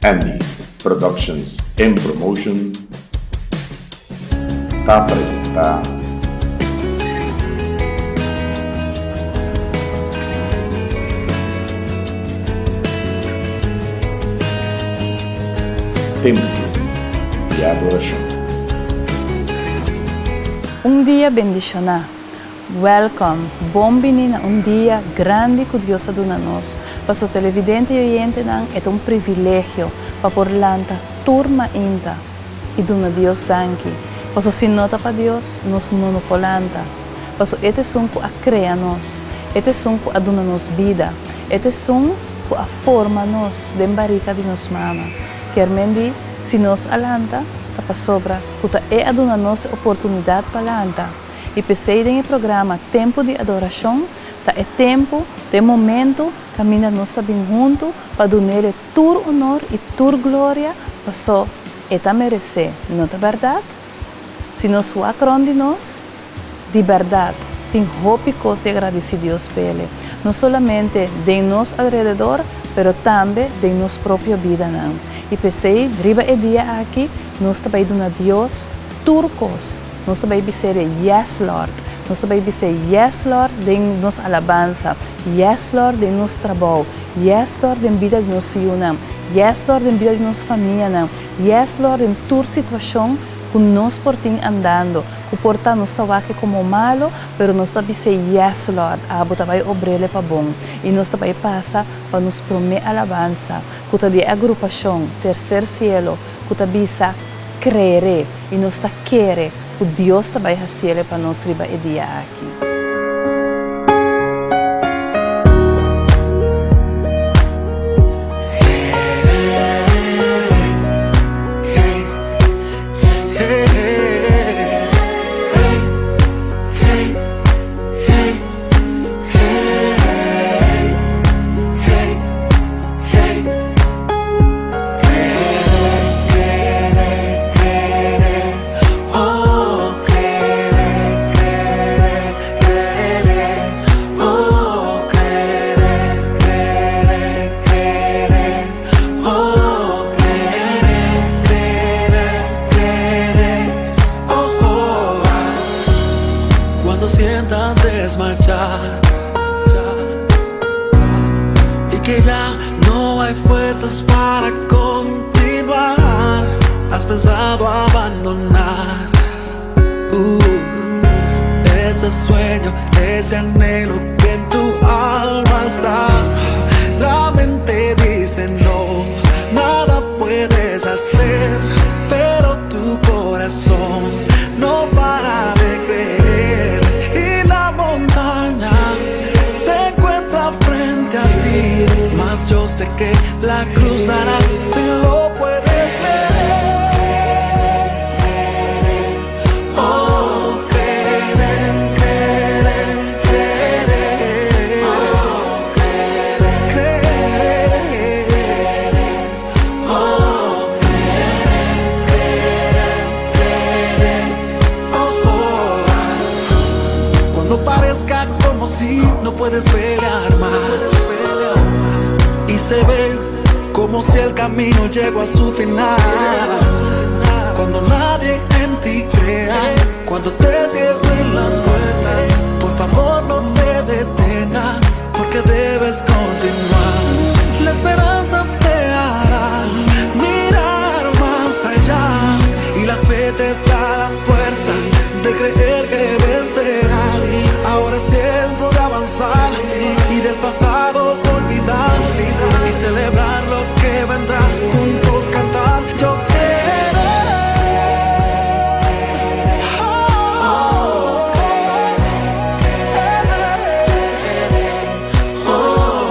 Handy Productions and Promotion está presentada Templo de Adoración. Un dia bendicionar. Welcome. Bom-vindo a um dia grande que Deus ha dado a nós. Para o televidente e oyente, é um privilégio para por lanta turma inta e dona Deus danke. Para se nota para Deus, nós não polanta. Para este som que a cria nós, este som que a dona nos vida, este som que a forma nós de barriga de nos mama. Quer mendi, se nós alanta, para sobra, puta é a dona nossa oportunidade para alanta. E pensei no programa Tempo de Adoração, tá é tempo, é momento, caminha nós também junto para dar tur honor e tur glória, para só é merecer, não é verdade? Se nós o acronde nós, de verdade, tem hope coisa agradecer a Deus por ele. Não somente de nós alrededor, mas também de nossa própria vida. Não. E pensei, riba e dia aqui, nós também dando a Deus turcos. Nós também dizer yes Lord. Nós também dizer yes Lord de nossa alabança. Yes Lord de nosso trabalho. Yes Lord de vida de nosso unam. Yes Lord de vida de nossa família. Não. Yes Lord em toda situação que nós portim andando. Que porta nós está aqui como malo, mas nós também dizer yes Lord. A bota vai obrele para bom. E nós também passa para nos prometer alabança. Que também a agrupação Terceiro Cielo, que também crer e nós está querer. O Deus também fazer para nós riba e dia aqui. Desmayar y que ya no hay fuerzas para continuar, has pensado abandonar ese sueño, ese anhelo que en tu alma está. La mente dice no, nada puedes hacer, pero tu corazón no para de creer. Mas yo sé que la cruzarás si lo puedes ver. Oh, querer, querer, querer. Oh, querer, querer. Oh, querer, querer, querer. Oh, oh. Cuando parezca como si no puedes pelear más y se ve como si el camino llegó a su final. Cuando nadie en ti crea, cuando te cierren las puertas, por favor no te detengas, porque debes continuar. La esperanza te hará mirar más allá y la fe te da la fuerza de creer que vencerás. Ahora es tiempo de avanzar y del pasado olvidar y celebrar lo que vendrá. Juntos cantar yo quiero. Oh,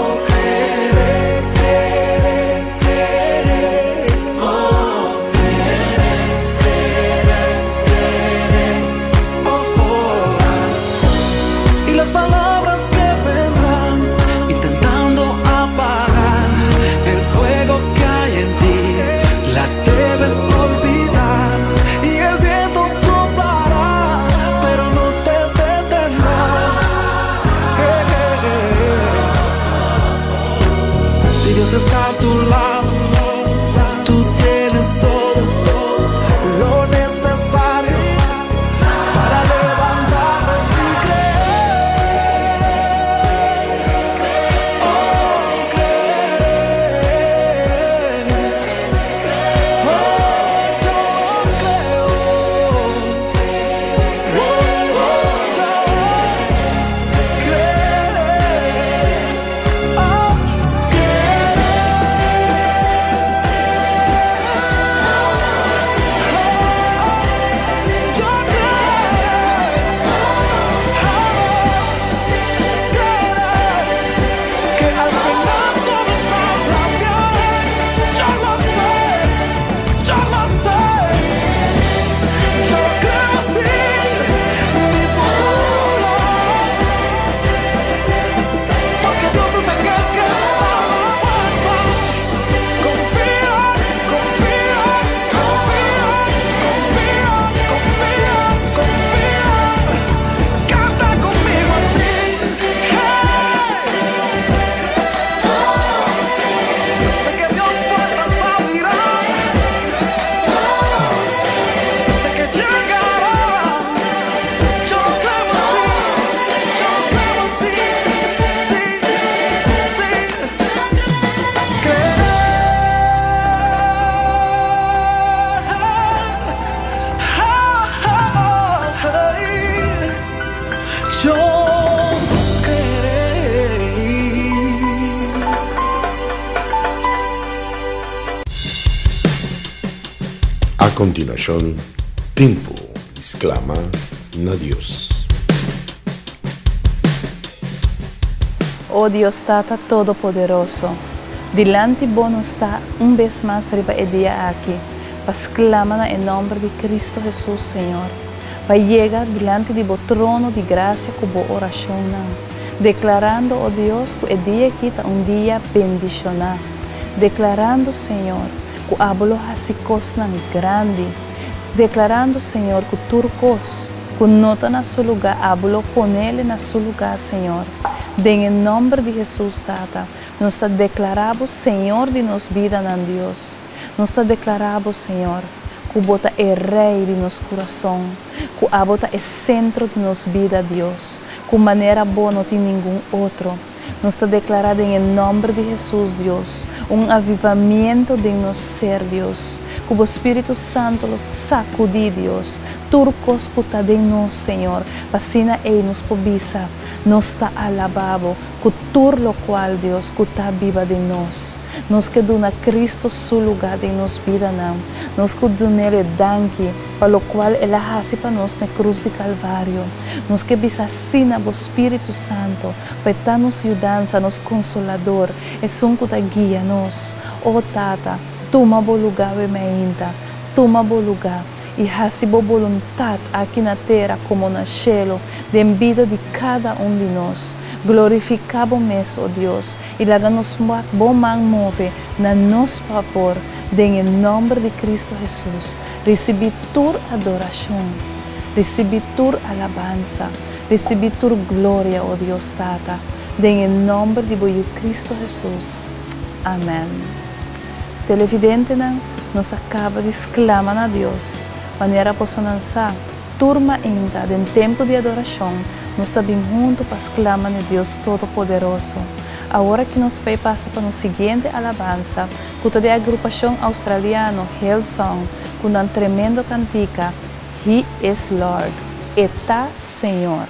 A continuación, tempo exclama na Dios. Oh Dios Tata Todopoderoso, delante bueno está vez más arriba el día aquí, exclama en nombre de Cristo Jesús, Señor. Para llegar delante de tu trono de gracia como oración, declarando, oh Dios, que el día quita día bendicional, declarando, Señor, que hablo así cosas grande, declarando, Señor, que turcos, que no están en su lugar, hablo ponerle en su lugar, Señor. En el nombre de Jesús, Tata, nos está declarado, Señor, de nos vida en Dios. Nos está declarado, Señor, que bota el rey de nuestro corazón, que bota el centro de nuestra vida, Dios, que manera buena no tiene ningún otro. Nos está declarado en el nombre de Jesús, Dios, un avivamiento de nuestro ser, Dios, que el Espíritu Santo los sacudí, Dios, turcos que está de nos, Señor, vacina y nos pobisa, nos está alabado, que tur lo cual, Dios, que está viva de nos que dona Cristo su lugar de nos vida, nos que donele danke, para lo cual Él hace para nos en la cruz de Calvario, nos que visasina el Espíritu Santo, para estarnos ayudando, nos consolador, es un que guía nos, oh Tata, toma el lugar de meinta, toma el lugar, y hace voluntad aquí en la tierra como en el cielo, de vida de cada uno de nos. Glorificamos eso, oh Dios, y háganos bom man move na nos favor, en el nombre de Cristo Jesús. Recibí tu adoración, recibí tu alabanza, recibí tu gloria, oh Dios Tata, en el nombre de Cristo Jesús. Amén. Televidente nos acaba de exclamar a Dios, manera posonanza, turma ainda, en tempo de adoración, nós estamos juntos para exclamar a Deus Todo-Poderoso. Agora que nós vamos passar para a seguinte alabança, que é da agrupação australiana Hillsong, com uma tremenda cantica, He is Lord, Está Senhor.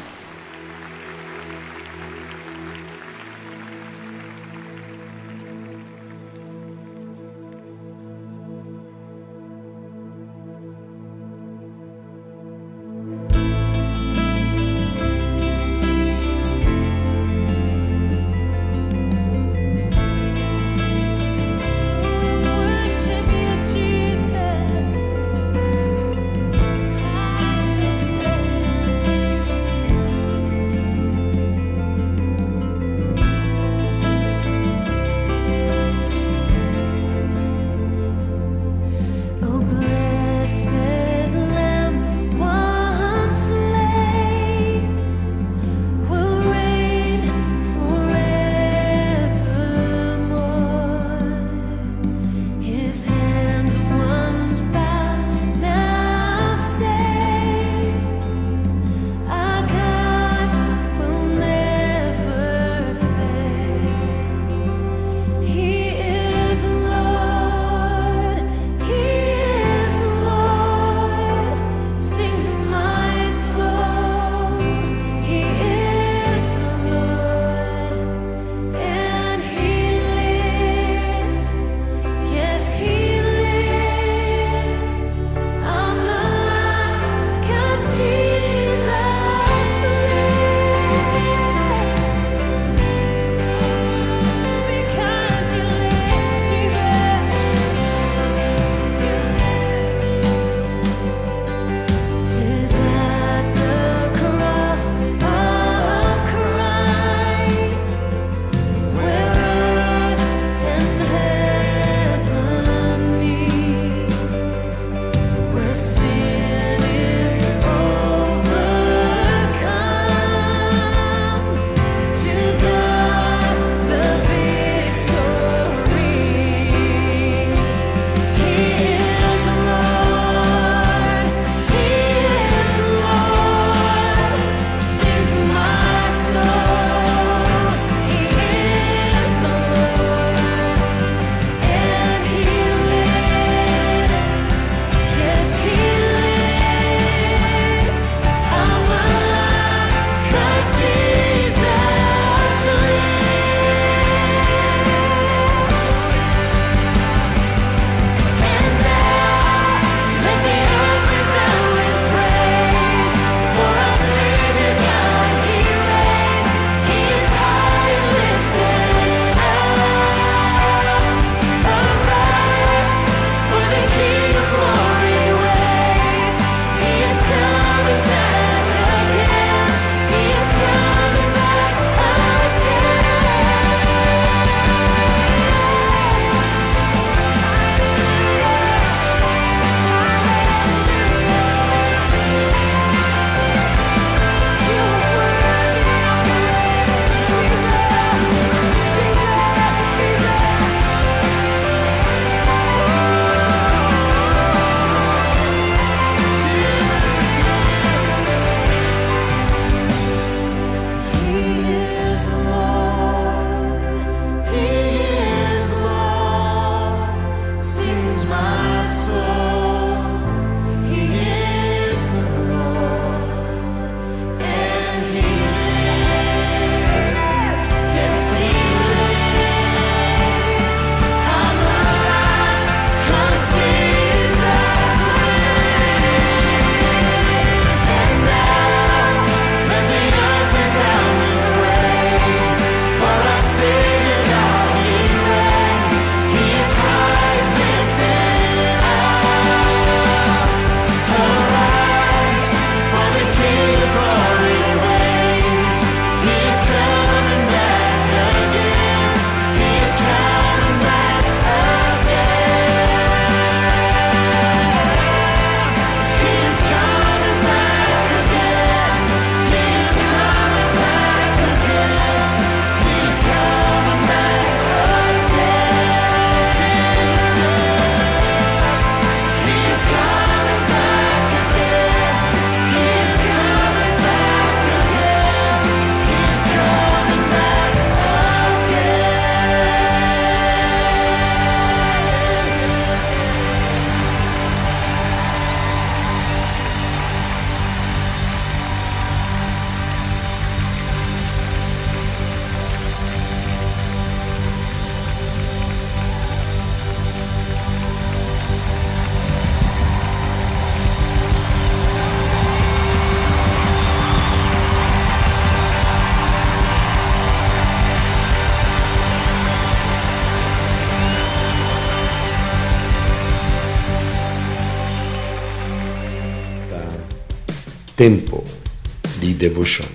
Tempo di devotion.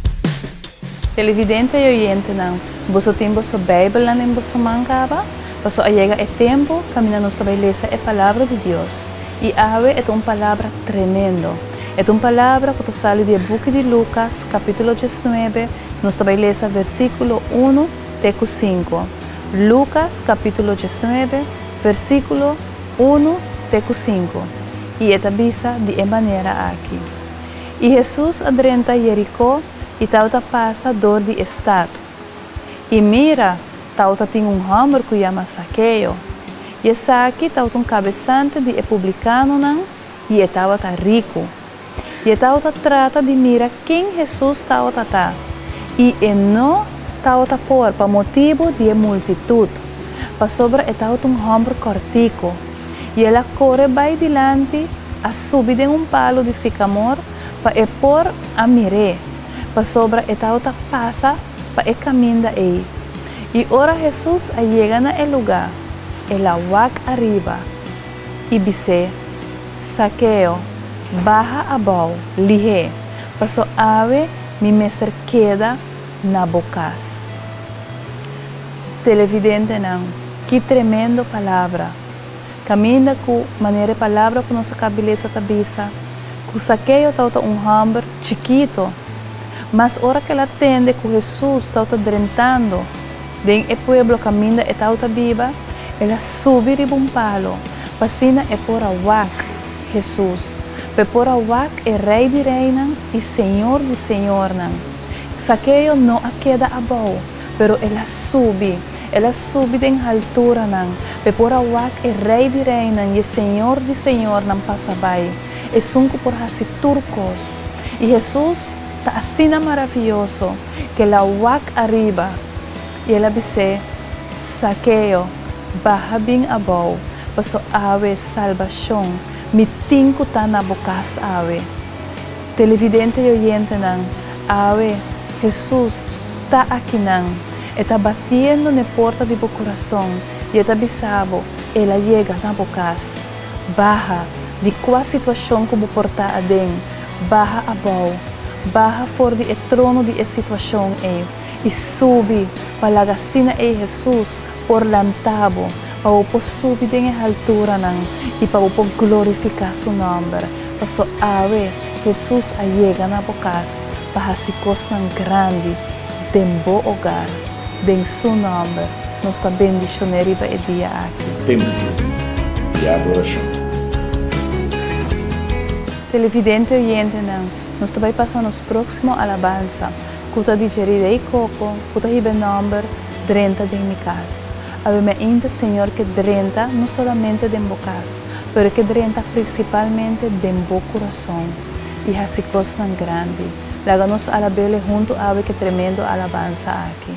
Televidente e oyente não, você tem vossa Bíblia em vossa mão, passo a chega é tempo, caminha nos tabeleza é palavra de Deus. E ave é uma palavra tremendo. É uma palavra que sale do book de Lucas, capítulo 19, nos tabeleza versículo 1 até 5. Lucas, capítulo 19, versículo 1 até 5. E esta visa de maneira aqui. E Jesus adentra Jericó e tauta passa dor de estado. E mira, tauta tem homem que chama Zaqueu. E aqui tauta cabeçante de publicano não, e tauta rico. E tauta trata de mira quem Jesus tauta tá. E não tauta por para motivo de multitud. Para sobre tauta homem cortico. E ela corre vai dilante a subir de palo de sicamor para por a mire. Para sobre tauta passa para caminha aí. E ora Jesus chega na lugar. Ela walk arriba e dice, Zaqueu, baja abaixo, lihe, passo ave, mi mestre queda na bocas. Televidente não, que tremendo palavra. Caminha com maneira palavra para nossa cabeça tabisa. Que Zaqueu está homem chiquito, mas ora que ela atende que Jesus está drentando, den o pueblo caminha e tauta viva, ela sube de palo, pasina é por awak Jesus, pe por awak é rei de reina e senhor de senhor não. Zaqueu não a queda abaixo, pero ela sube de altura não, pe por awak é rei de reina e senhor de senhor não passa vai, é sunco por hasi turcos, e Jesus está assim maravilhoso, que ela awak arriba, e ela dice, Zaqueu, baja bem abaixo, passo ave salvação, mi tinco tá na bocas ave. Televidente e oyente não, ave, Jesus tá aqui não, está batendo na porta de meu coração, e está bisabo, ela chega na bocas, baja, de qual situação como porta a dentro, baja abaixo, baja fora do trono de situação e sube para a gastina e Jesus por lantabo, para o subir em altura e para o glorificar seu nome. Para so ave, Jesus chega na bocas para se costar grande, de bom hogar, de seu nome, nos está bendicionando para o dia aqui. Tempo di adoração. Televidente oyente não, nós também passamos próximo alabanza. Kuta digerir ei coco, kuta hibe number, 30 de mi casa. Aveme inte Senhor que 30 não solamente de mi casa, pero que 30 principalmente de mi coração. E assim coisa grande. Láganos a la bele junto a que tremendo alabanza aqui.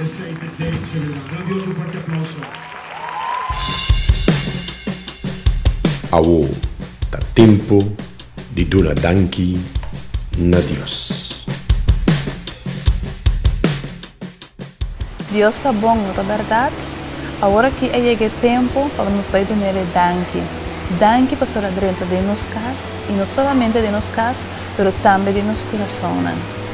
USA per David Civilà. Grandioso, fuerte aplauso. Awo, da tempo di dona danki na Dios. Dios está bom, não é verdade? Agora que chega o tempo para nos vai dar danki. Danki para a drenta de nos cas, e não somente de nos cas, mas também de nos coração.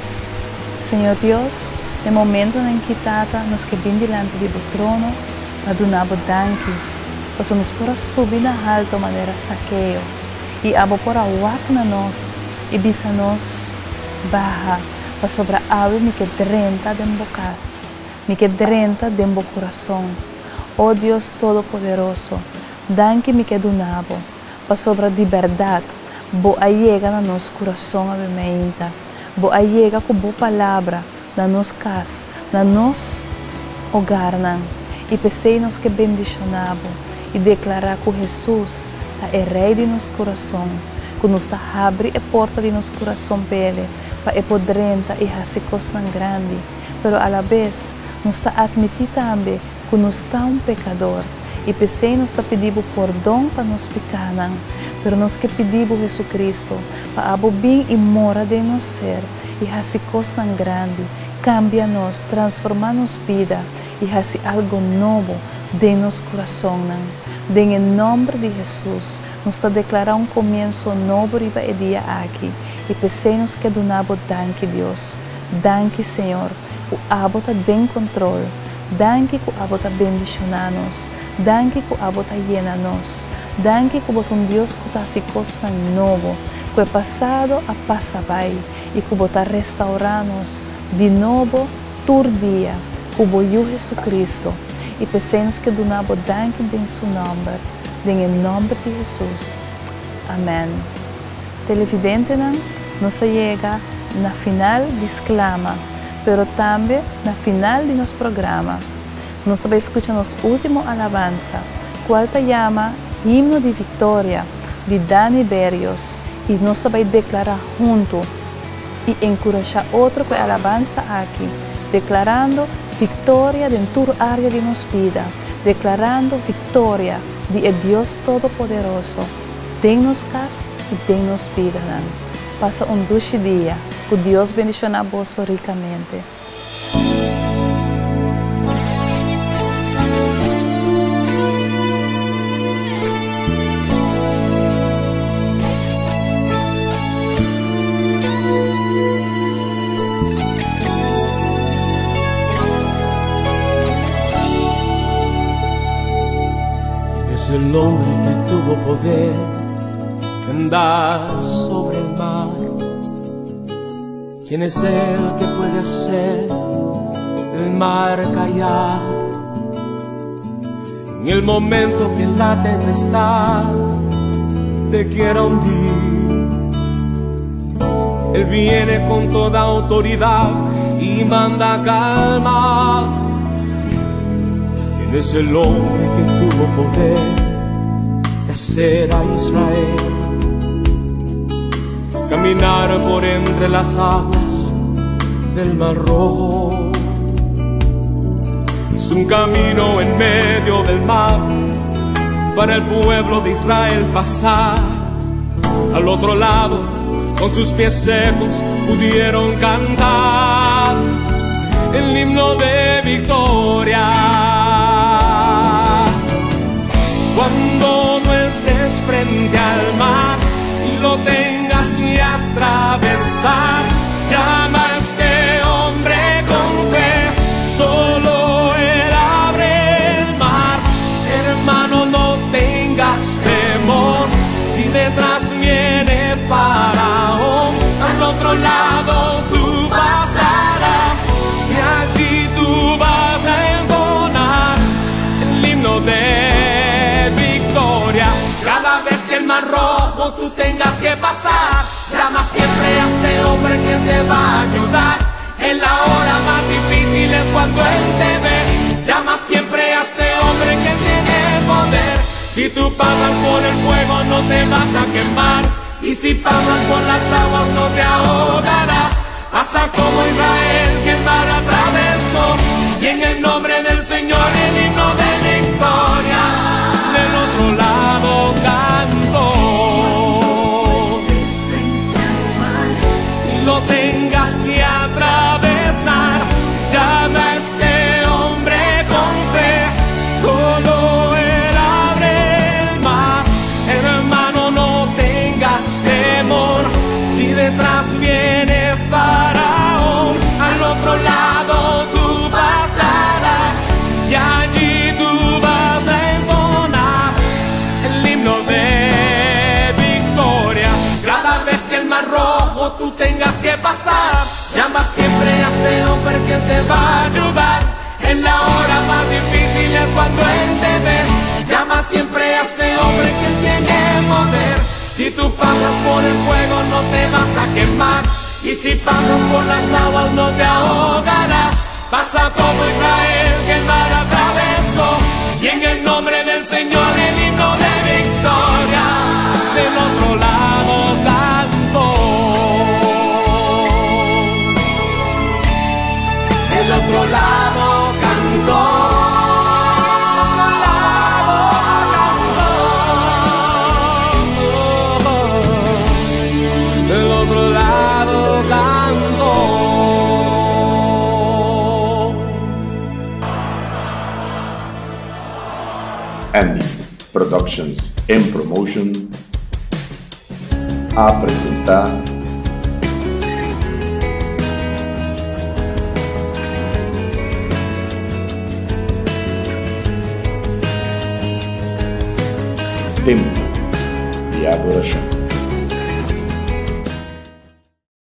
Senhor Deus, no momento em que tata nos que vem diante do trono, para donar danki, para nos por subir na alta maneira saqueio, e abo por awak na nós, e bisa nós barra, para sobre a água que drenta de bocas, que drenta de coração. Oh Deus Todo-Poderoso, danke me que donavo, para sobre a liberdade, boa chega na nosso coração a bemeinta, boa chega com boa palavra na nossa casa, na nosso hogar, e pensei nos que bendicionavo, e declarar que Jesus é rei de nosso coração, que nos abre a porta de nosso coração pele, para podrenta e fazer coisas grande, pero a la vez nos admitir também que nos está pecador, e pensei nos pedindo perdão para nos pecar, pero nos que pedimos Jesus Cristo para abo bem e mora de nos ser, e fazer coisas grande, cambia-nos, transforma-nos vida, e fazer algo novo de nosso coração. Em nome de Jesus, nos declarar começo novo riba e dia aqui, e pensemos que donamos danke Deus, danke Senhor, o abo está em controle, danke que o abo está bendicionando-nos, danke que o abo está llenando-nos, danke que o Deus que está se coisas novo, que é passado a passa vai, e que o está restaurando-nos de novo todo dia, que o Jesus Cristo. E pensemos que donamos danke em seu nome, em nome de Jesus. Amém. Televidente nos chega na final de Exclama, pero também na final de nosso programa. Nós também escutamos nossa última alabança, qual se chama Himno de Vitória, de Dani Berrios, e nós também declarar junto e encorajar outro com a alabança aqui, declarando vitória dentro da área de nossa vida, declarando vitória de Deus Todo-Poderoso, de-nos casa e de-nos vida. Passa dulce dia, que Deus bendicionar vos ricamente. Es el hombre que tuvo poder de andar sobre el mar. ¿Quién es el que puede hacer el mar callar? En el momento que la tempestad te quiera hundir, Él viene con toda autoridad y manda calmar. ¿Quién es el hombre que tuvo poder de hacer a Israel caminar por entre las aguas del Mar Rojo? Es un camino en medio del mar para el pueblo de Israel pasar. Al otro lado, con sus pies secos, pudieron cantar el himno de victoria. Cuando no estés frente al mar y lo tengas que atravesar, llama a este hombre con fe, solo Él abre el mar. Hermano, no tengas temor, si detrás viene Faraón, al otro lado tú pasarás y allí tú vas a entonar el himno de victoria. Cada vez que el Mar Rojo tú tengas que pasar, llama siempre a ese hombre que te va a ayudar. En la hora más difícil es cuando Él te ve. Llama siempre a ese hombre que tiene poder. Si tú pasas por el fuego no te vas a quemar, y si pasas por las aguas no te ahogarás. Pasa como Israel que el mar atravesó, y en el nombre del Señor el himno de victoria. Del otro lado canto, y lo tengas que atravesar, llama a este hombre con fe, solo él abre el mar. Hermano, no tengas temor, si detrás viene Faraón, al otro lado tú pasarás, y allí tú vas a entonar el himno de victoria. Cada vez que el mar rojo tú tengas que pasar, llama siempre a ese hombre que te va a ayudar. En la hora más difícil es cuando él te ve, llama siempre a ese hombre que tiene poder. Si tú pasas por el fuego no te vas a quemar, y si pasas por las aguas no te ahogarás. Pasa como Israel que el mar atravesó, y en el nombre del Señor el himno de victoria. Del otro lado canto, del otro lado canto, del otro lado canto. Andy Productions and Promotion a presentar Tempo de Adoração.